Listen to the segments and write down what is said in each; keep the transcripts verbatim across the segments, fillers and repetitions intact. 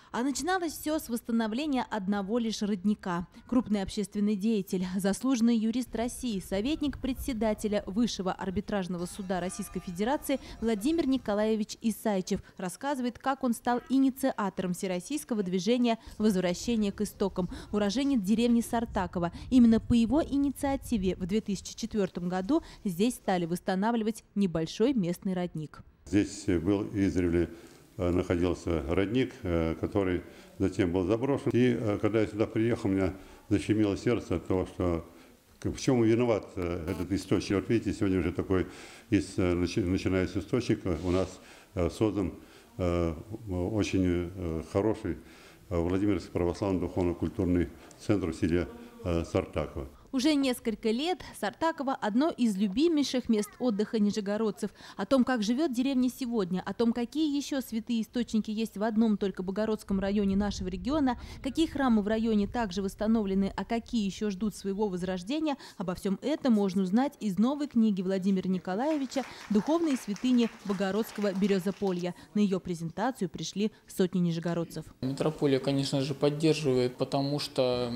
А начиналось все с восстановления одного лишь родника. Крупный общественный деятель, заслуженный юрист России, советник председателя Высшего арбитражного суда Российской Федерации Владимир Николаевич Исайчев рассказывает, как он стал инициатором всероссийского движения «Возвращение к истокам», уроженец деревни Сартаково. Именно по его инициативе в две тысячи четвёртом году здесь стали восстанавливать небольшой местный родник. Здесь был издревле находился родник, который затем был заброшен. И когда я сюда приехал, у меня защемило сердце от того, что в чем виноват этот источник. Вот видите, сегодня уже такой, начиная с источника, у нас создан очень хороший Владимирский православный духовно-культурный центр в селе Сартаково. Уже несколько лет Сартаково – одно из любимейших мест отдыха нижегородцев. О том, как живет деревня сегодня, о том, какие еще святые источники есть в одном только Богородском районе нашего региона, какие храмы в районе также восстановлены, а какие еще ждут своего возрождения, обо всем этом можно узнать из новой книги Владимира Николаевича «Духовные святыни Богородского Березополья». На ее презентацию пришли сотни нижегородцев. Митрополия, конечно же, поддерживает, потому что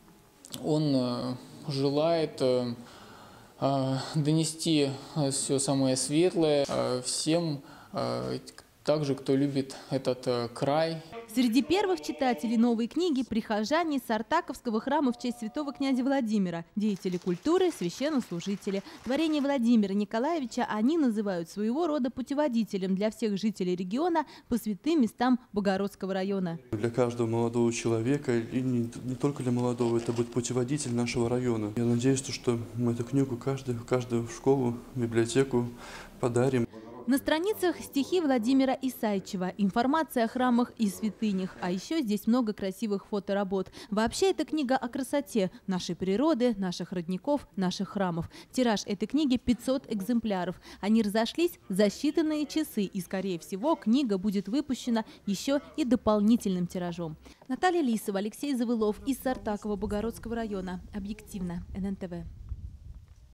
он желает э, э, донести все самое светлое э, всем, э, также, кто любит этот э, край. Среди первых читателей новой книги – прихожане Сартаковского храма в честь святого князя Владимира, деятели культуры, священнослужители. Творение Владимира Николаевича они называют своего рода путеводителем для всех жителей региона по святым местам Богородского района. Для каждого молодого человека, и не, не только для молодого, это будет путеводитель нашего района. Я надеюсь, что мы эту книгу каждый, каждую в школу, в библиотеку подарим. На страницах стихи Владимира Исайчева, информация о храмах и святынях, а еще здесь много красивых фоторабот. Вообще это книга о красоте нашей природы, наших родников, наших храмов. Тираж этой книги пятьсот экземпляров. Они разошлись за считанные часы, и, скорее всего, книга будет выпущена еще и дополнительным тиражом. Наталья Лисова, Алексей Завылов из Сартаково Богородского района. Объективно. эн эн тэ вэ.